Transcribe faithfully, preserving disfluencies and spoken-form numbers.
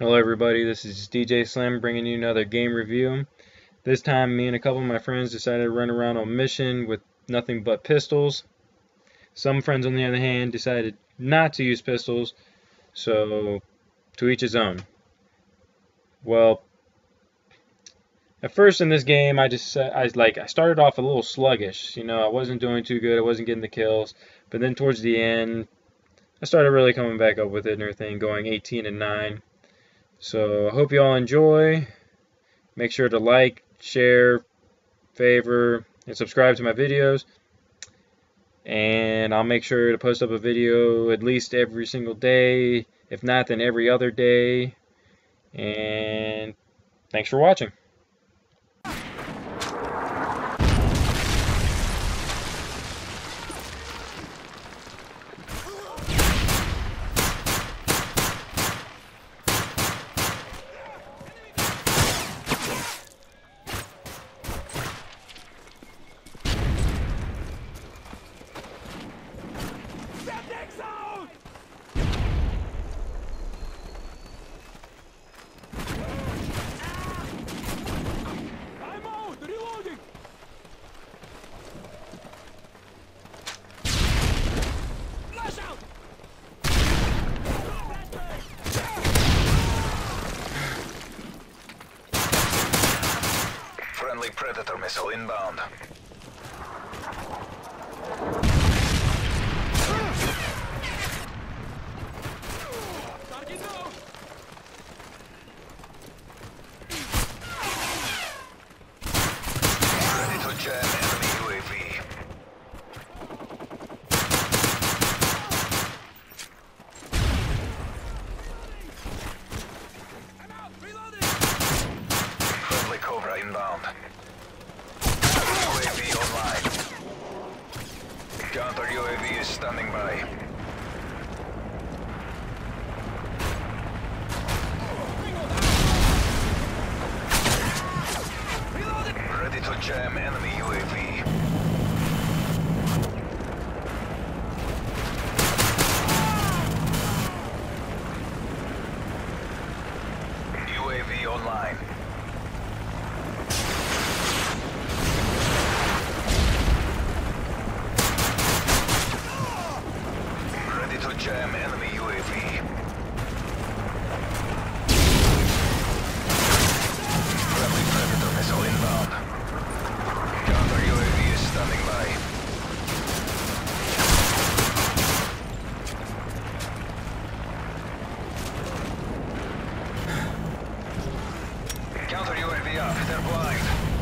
Hello everybody, this is D J Slim bringing you another game review. This time me and a couple of my friends decided to run around on mission with nothing but pistols. Some friends on the other hand decided not to use pistols, so to each his own. Well, at first in this game I just I like I started off a little sluggish, you know, I wasn't doing too good, I wasn't getting the kills, but then towards the end I started really coming back up with it and everything, going eighteen and nine. So I hope you all enjoy. Make sure to like, share, favor, and subscribe to my videos. And I'll make sure to post up a video at least every single day. If not, then every other day. And thanks for watching. Friendly Predator missile inbound. Ready to jam enemy U A V. Friendly Cobra inbound. U A V online. Counter U A V is standing by. Ready to jam enemy U A V. U A V online. Ready to jam enemy U A V. Friendly Predator missile inbound. Counter U A V is standing by. Counter U A V up, they're blind.